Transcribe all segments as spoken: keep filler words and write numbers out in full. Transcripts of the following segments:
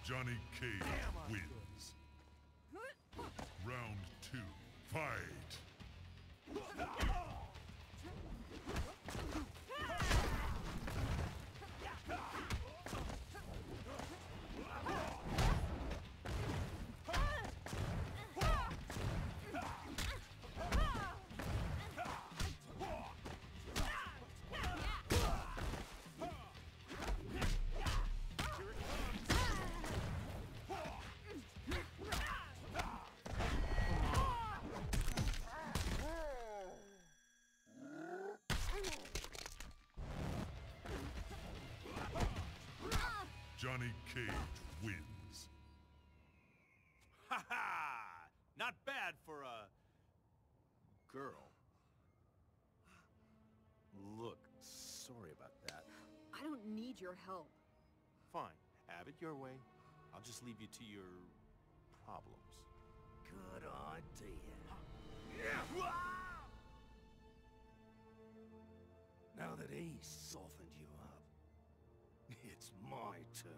Johnny Cage Damn, I'm wins. Round two, fight! Johnny Cage wins. Ha ha! Not bad for a... girl. Look, sorry about that. I don't need your help. Fine, have it your way. I'll just leave you to your... problems. Good idea. Now that he's softened you up, it's my turn.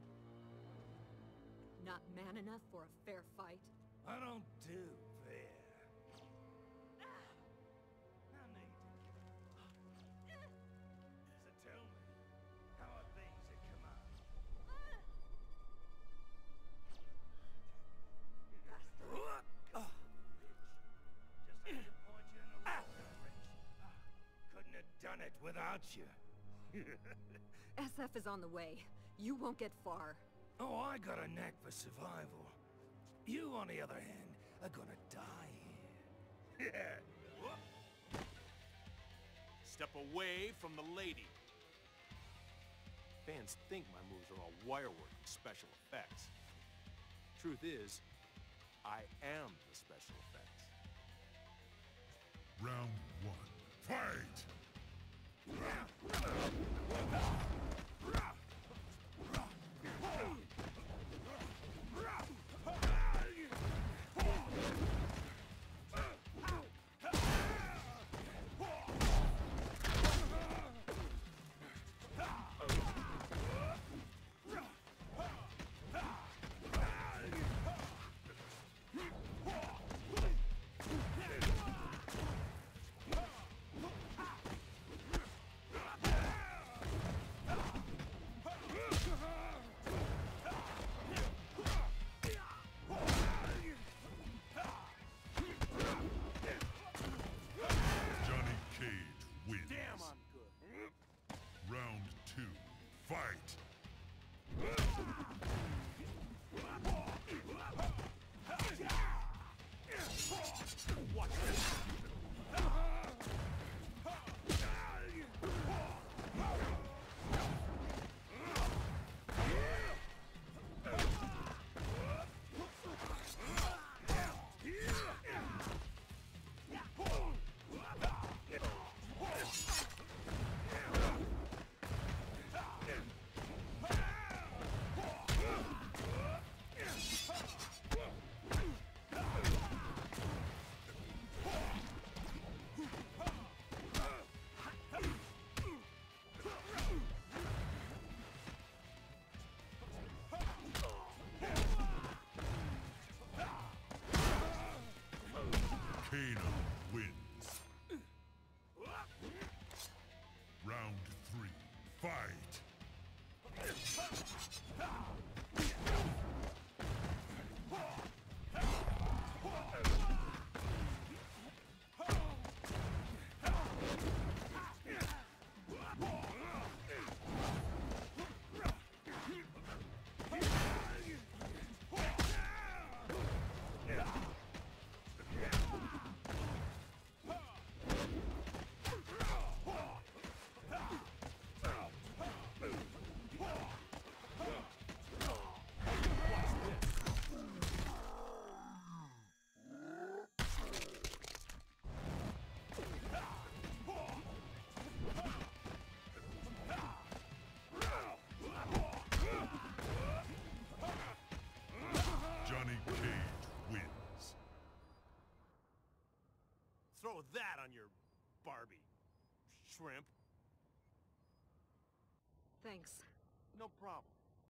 Not man enough for a fair fight? I don't do fair. I need to. So tell me, how are things at command? Just had to point you in the right direction. Couldn't have done it without you. S F is on the way. You won't get far. Oh, I got a knack for survival. You, on the other hand, are gonna die here. Step away from the lady. Fans think my moves are all wirework and special effects. Truth is, I am the special effects. Round one, fight! Johnny Cage wins. Damn, I'm good. Round two, fight! Watch this. Kano wins. Round three, fight! Johnny Cage wins. Throw that on your Barbie, shrimp. Thanks. No problem.